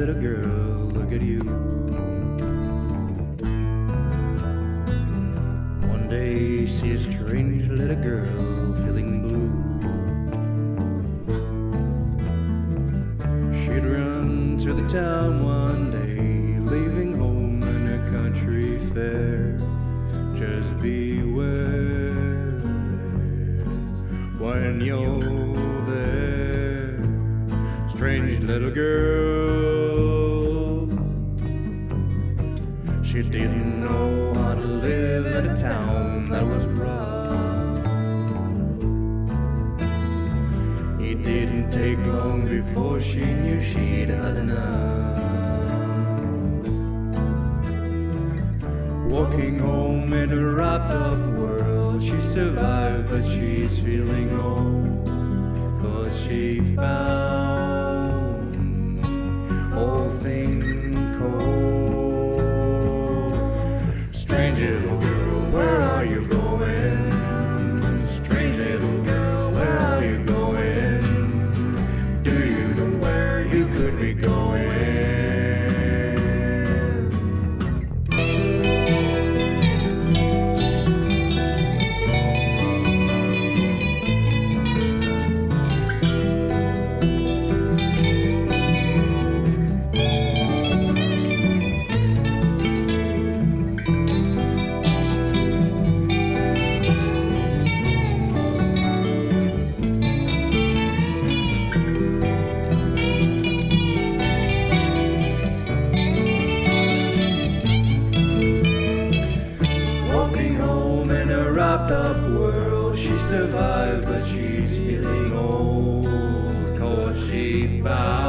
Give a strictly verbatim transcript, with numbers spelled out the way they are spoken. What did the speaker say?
little girl, look at you. One day, see a strange little girl feeling blue. She'd run through the town one day, leaving home in a country fair. Just beware when you're there, strange little girl. She didn't know how to live in a town that was rough. It didn't take long before she knew she'd had enough. Walking home in a wrapped up world, she survived, but she's feeling old, 'cause she found all things cold. Strange little girl, where are you going? Strange little girl, where are you going? Do you know where you could be going? Up world, she survived, but she's feeling old, 'cause she found